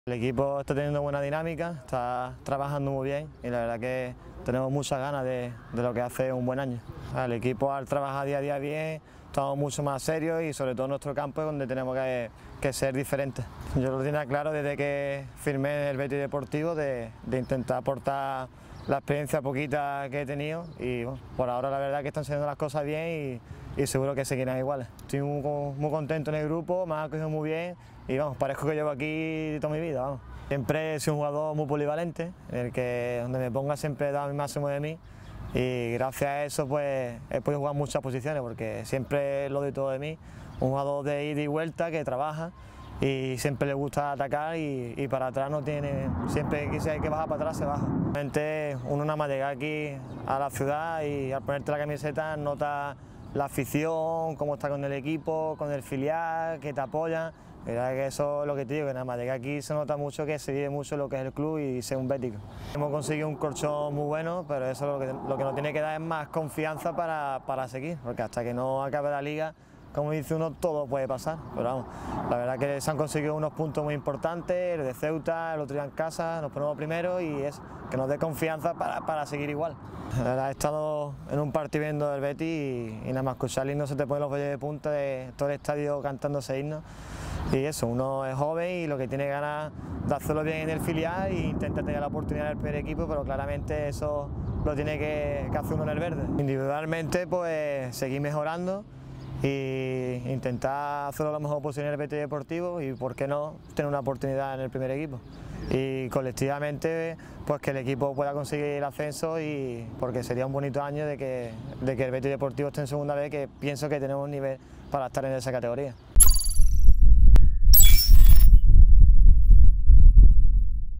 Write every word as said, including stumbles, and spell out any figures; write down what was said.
El equipo está teniendo buena dinámica, está trabajando muy bien y la verdad que tenemos muchas ganas de, de lo que hace un buen año. El equipo al trabajar día a día bien, estamos mucho más serios y sobre todo nuestro campo es donde tenemos que, que ser diferentes. Yo lo tenía claro desde que firmé en el Betis Deportivo de, de intentar aportar la experiencia poquita que he tenido y bueno, por ahora la verdad que están saliendo las cosas bien y, y seguro que seguirán iguales. Estoy muy, muy contento en el grupo, me ha acogido muy bien y vamos, parezco que llevo aquí toda mi vida. Vamos. Siempre he sido un jugador muy polivalente, en el que donde me ponga siempre he dado mi máximo de mí y gracias a eso pues he podido jugar muchas posiciones porque siempre lo doy todo de mí. Un jugador de ida y vuelta que trabaja y siempre le gusta atacar y, y para atrás no tiene, siempre que si hay que bajar para atrás se baja. Realmente uno nada más llega aquí a la ciudad y al ponerte la camiseta nota la afición, cómo está con el equipo, con el filial, que te apoyan. Mira que eso es lo que te digo, que nada más llega aquí se nota mucho que se vive mucho lo que es el club y ser un bético. Hemos conseguido un colchón muy bueno, pero eso lo que, lo que nos tiene que dar es más confianza para, para seguir, porque hasta que no acabe la liga, como dice uno, todo puede pasar, pero vamos, la verdad que se han conseguido unos puntos muy importantes, el de Ceuta, el otro día en casa, nos ponemos primero y es que nos dé confianza para, para seguir igual. La verdad, he estado en un partido viendo del Betis y, y nada más escuchar el himno se te ponen los vellos de punta de todo el estadio cantando ese himno y eso, uno es joven y lo que tiene ganas de hacerlo bien en el filial e intenta tener la oportunidad del primer equipo, pero claramente eso lo tiene que, que hacer uno en el verde. Individualmente pues seguir mejorando y intentar hacerlo lo mejor posible en el Betis Deportivo y por qué no tener una oportunidad en el primer equipo y colectivamente pues que el equipo pueda conseguir el ascenso y porque sería un bonito año de que, de que el Betis Deportivo esté en segunda vez, que pienso que tenemos un nivel para estar en esa categoría.